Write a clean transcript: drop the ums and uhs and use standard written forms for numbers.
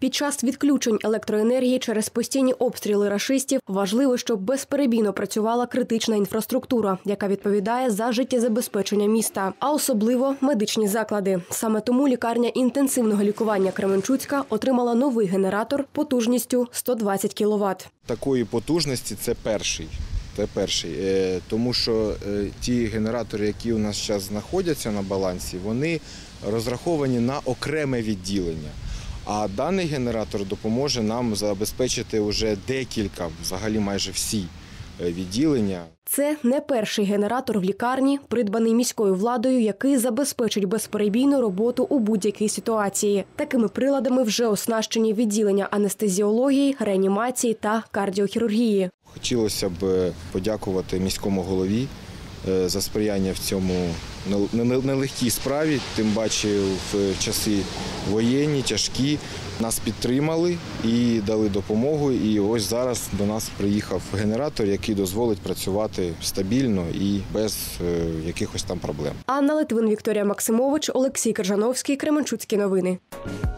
Під час відключень електроенергії через постійні обстріли рашистів важливо, щоб безперебійно працювала критична інфраструктура, яка відповідає за життєзабезпечення міста, а особливо медичні заклади. Саме тому лікарня інтенсивного лікування Кременчуцька отримала новий генератор потужністю 120 кВт. Такої потужності це перший. Тому що ті генератори, які у нас зараз знаходяться на балансі, вони розраховані на окреме відділення. А даний генератор допоможе нам забезпечити вже декілька, взагалі майже всі відділення. Це не перший генератор в лікарні, придбаний міською владою, який забезпечить безперебійну роботу у будь-якій ситуації. Такими приладами вже оснащені відділення анестезіології, реанімації та кардіохірургії. Хотілося б подякувати міському голові за сприяння в цьому нелегкій справі, тим паче в часи воєнні, тяжкі. Нас підтримали і дали допомогу, і ось зараз до нас приїхав генератор, який дозволить працювати стабільно і без якихось там проблем. Анна Литвин, Вікторія Максимович, Олексій Крижановський, Кременчуцькі новини.